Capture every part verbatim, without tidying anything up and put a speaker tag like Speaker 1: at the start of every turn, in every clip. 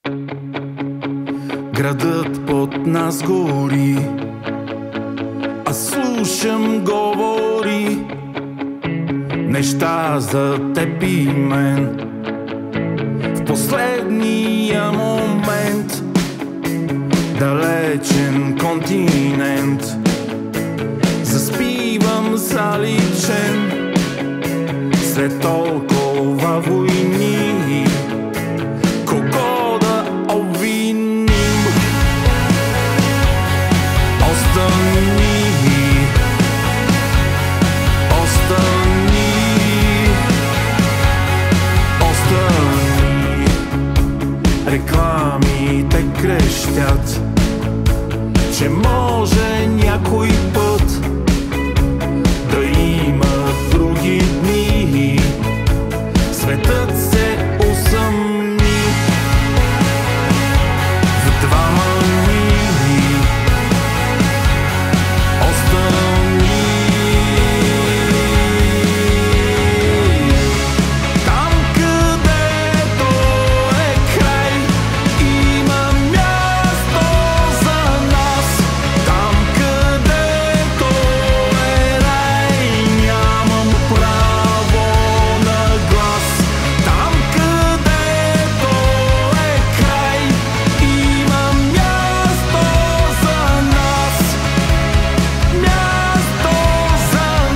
Speaker 1: Градът под нас гори, а слушам говори неща за теб и мен. В последния момент далечен континент заспивам заличен сред толкова войни. Кого да обвиним? Остани, остани, остани. Рекламите крещят, че може някой път да има други дни. Светът се усъмни в двама ни. Остани. Там, където е край, има място за нас. Там, където е рай, нямам право на глас. Там, където е край, има място за нас. Място за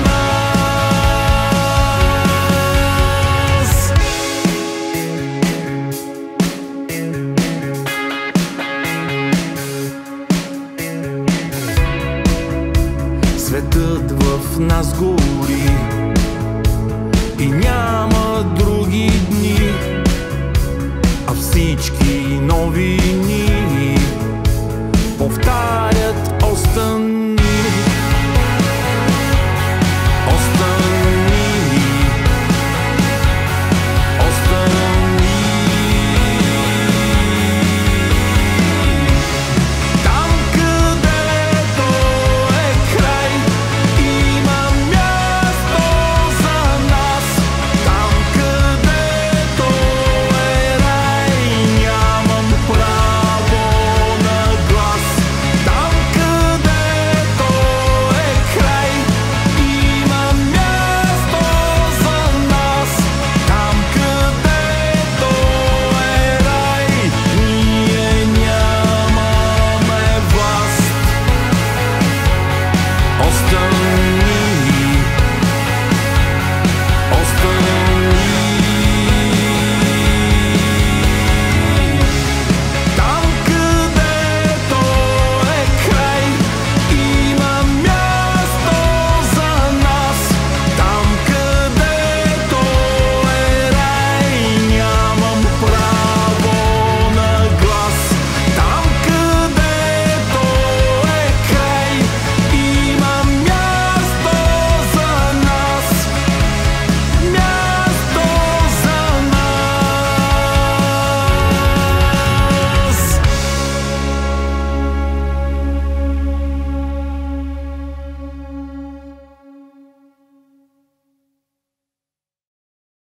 Speaker 1: нас. Светът в нас гори и няма други дни, а всички новини повтарят остани.